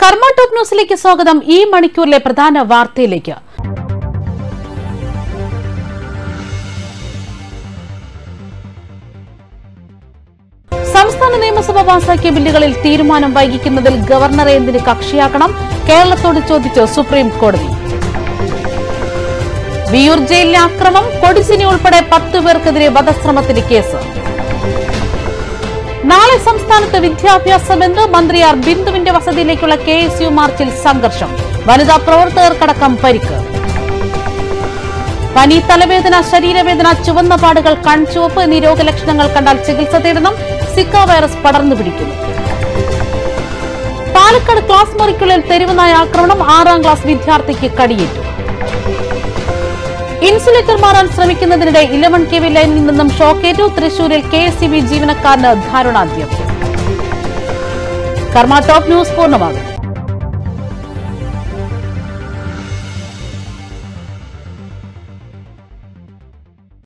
കർമ്മ ടോപ്പ് ന്യൂസിലേക്ക് സ്വാഗതം. ഈ മണിക്കൂറിലെ പ്രധാന വാർത്തയിലേക്ക്. സംസ്ഥാന നിയമസഭ പാസാക്കിയ ബില്ലുകളിൽ തീരുമാനം വൈകിക്കുന്നതിൽ ഗവർണറെ എന്തിന് കക്ഷിയാക്കണം? കേരളത്തോട് ചോദിച്ച് സുപ്രീം കോടതി. വിയൂർ ജയിലിലെ അക്രമം, കൊടിസിനി ഉൾപ്പെടെ 10 പേർക്കെതിരെ വധശ്രമത്തിന് കേസ്. നാളെ സംസ്ഥാനത്ത് വിദ്യാഭ്യാസ ബന്ദ്. മന്ത്രി ആർ ബിന്ദുവിന്റെ വസതിയിലേക്കുള്ള KSU മാർച്ചിൽ സംഘർഷം. വനിതാ പ്രവർത്തകർക്കടക്കം പരിക്ക്. പനി, തലവേദന, ശരീരവേദന, ചുവന്ന പാടുകൾ, കൺചുവപ്പ് എന്നീ രോഗലക്ഷണങ്ങൾ കണ്ടാൽ ചികിത്സ തേടണം. സിക്ക വൈറസ് പടർന്നു പിടിക്കുന്നു. പാലക്കാട് ക്ലാസ് മുറിക്കുള്ളിൽ തെരുവുനായ ആക്രമണം. 6ാം ക്ലാസ് വിദ്യാർത്ഥിക്ക് കടിയേറ്റു. ഇൻസുലേറ്റർ മാറാൻ ശ്രമിക്കുന്നതിനിടെ 11 kV ലൈനിൽ നിന്നും ഷോക്കേറ്റു. തൃശൂരിൽ KSEB ജീവനക്കാരന് ദാരുണാന്ത്യം. കർമ്മ ടോപ്പ് ന്യൂസ് പൂർണ്ണമാകും.